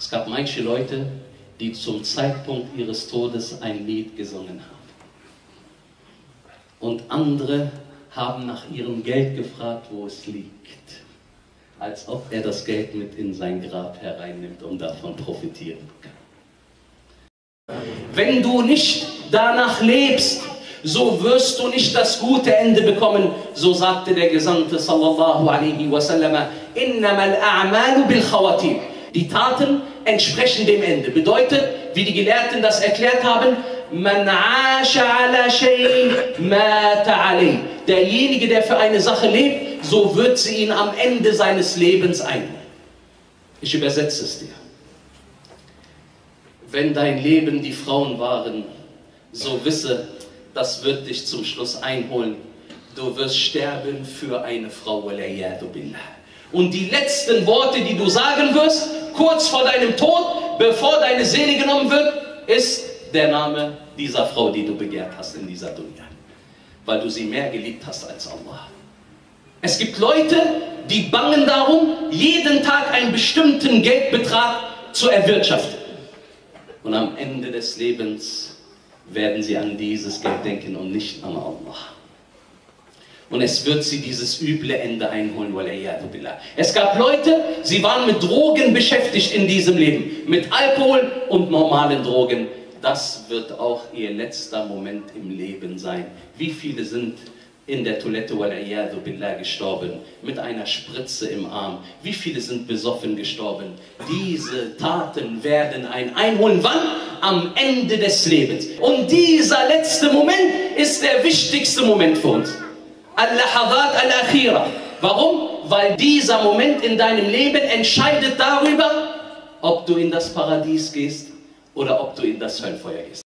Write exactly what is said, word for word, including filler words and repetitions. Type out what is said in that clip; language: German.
Es gab manche Leute, die zum Zeitpunkt ihres Todes ein Lied gesungen haben. Und andere haben nach ihrem Geld gefragt, wo es liegt. Als ob er das Geld mit in sein Grab hereinnimmt und davon profitieren kann. Wenn du nicht danach lebst, so wirst du nicht das gute Ende bekommen. So sagte der Gesandte sallallahu alaihi wasallam, innamal a'malu bil khawatim. Die Taten entsprechen dem Ende. Bedeutet, wie die Gelehrten das erklärt haben, man aasha ala shay mata alay. Derjenige, der für eine Sache lebt, so wird sie ihn am Ende seines Lebens einholen. Ich übersetze es dir. Wenn dein Leben die Frauen waren, so wisse, das wird dich zum Schluss einholen. Du wirst sterben für eine Frau. Und die letzten Worte, die du sagen wirst, kurz vor deinem Tod, bevor deine Seele genommen wird, ist der Name dieser Frau, die du begehrt hast in dieser Dunya. Weil du sie mehr geliebt hast als Allah. Es gibt Leute, die bangen darum, jeden Tag einen bestimmten Geldbetrag zu erwirtschaften. Und am Ende des Lebens werden sie an dieses Geld denken und nicht an Allah. Und es wird sie dieses üble Ende einholen. Es gab Leute, sie waren mit Drogen beschäftigt in diesem Leben. Mit Alkohol und normalen Drogen. Das wird auch ihr letzter Moment im Leben sein. Wie viele sind in der Toilette gestorben, mit einer Spritze im Arm? Wie viele sind besoffen gestorben? Diese Taten werden einen einholen. Wann? Am Ende des Lebens. Und dieser letzte Moment ist der wichtigste Moment für uns. Al-Lahadat al-Akhira. Warum? Weil dieser Moment in deinem Leben entscheidet darüber, ob du in das Paradies gehst oder ob du in das Höllenfeuer gehst.